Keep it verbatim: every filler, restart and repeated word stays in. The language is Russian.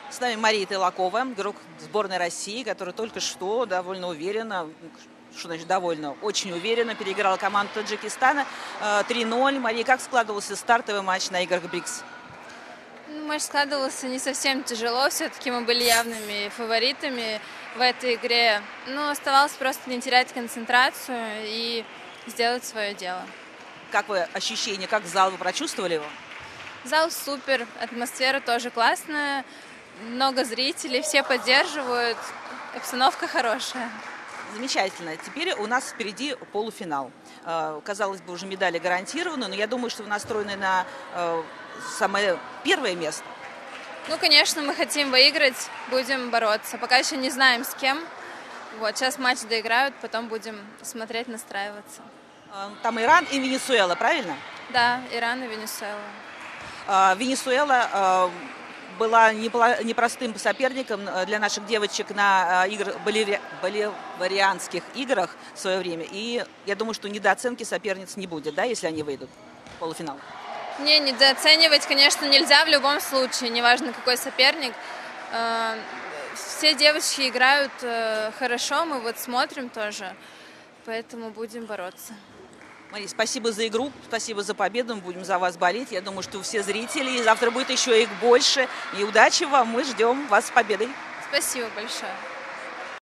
С нами Мария Тылакова, игрок сборной России, которая только что довольно уверенно, что значит довольно, очень уверенно переиграла команду Таджикистана три ноль. Мария, как складывался стартовый матч на играх БРИКС? Ну, матч складывался не совсем тяжело, все-таки мы были явными фаворитами в этой игре, но оставалось просто не терять концентрацию и сделать свое дело. Как вы ощущения, как зал, вы прочувствовали его? Зал супер, атмосфера тоже классная, много зрителей, все поддерживают, обстановка хорошая. Замечательно. Теперь у нас впереди полуфинал. Казалось бы, уже медали гарантированы, но я думаю, что вы настроены на самое первое место. Ну, конечно, мы хотим выиграть, будем бороться. Пока еще не знаем с кем. Вот, сейчас матч доиграют, потом будем смотреть, настраиваться. Там Иран и Венесуэла, правильно? Да, Иран и Венесуэла. Венесуэла была непростым соперником для наших девочек на игр, боливи, боливарианских играх в свое время. И я думаю, что недооценки соперниц не будет, да, если они выйдут в полуфинал. Не, недооценивать, конечно, нельзя в любом случае, неважно какой соперник. Все девочки играют хорошо, мы вот смотрим тоже, поэтому будем бороться. Мария, спасибо за игру, спасибо за победу, мы будем за вас болеть. Я думаю, что все зрители, завтра будет еще их больше. И удачи вам, мы ждем вас с победой. Спасибо большое.